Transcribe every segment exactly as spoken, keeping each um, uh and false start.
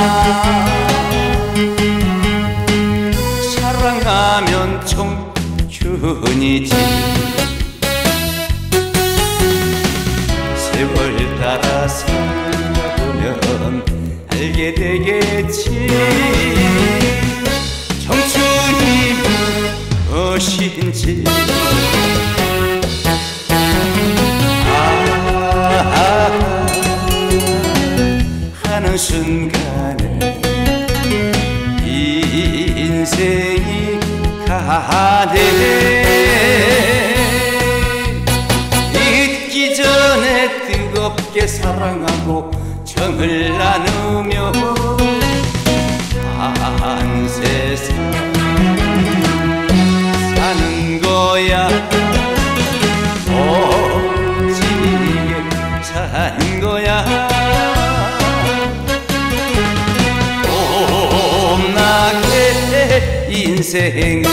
사랑하면 청춘이지. 세월 따라 살아보면 알게 되겠지. 청춘이 무엇인지. 아, 하는 순간에 이 인생이 가네. 잊기 전에 뜨겁게 사랑하고 정을 나누며 한 세상 사는 거야. 오지게 사는 거야. 봄나게 인생을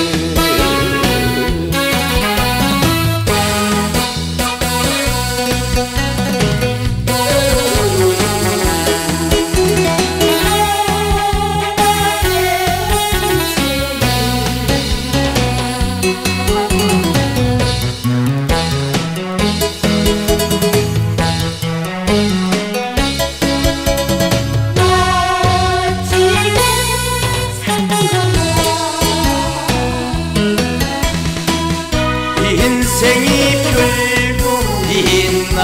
인생이 별거 있나.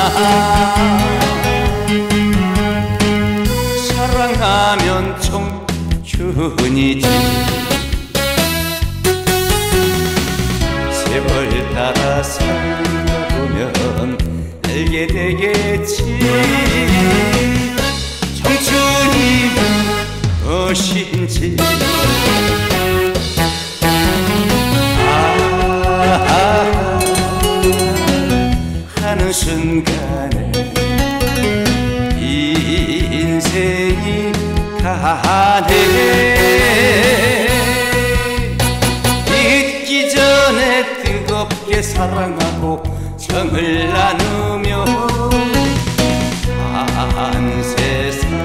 사랑하면 청춘이지. 세월 따라 살아보면 알게 되겠지. 청춘이 무엇인지. 하는 순간에 이 인생이 가네. 잊기 전에 뜨겁게 사랑하고 정을 나누며 한 세상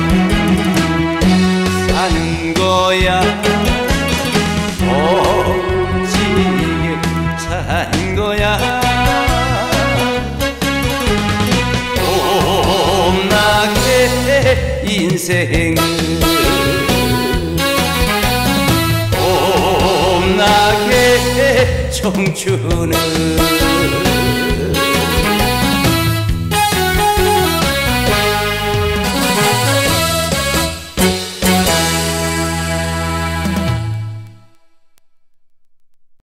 사는 거야. 오지게 사는 거야. 인생을 봄나게 청춘을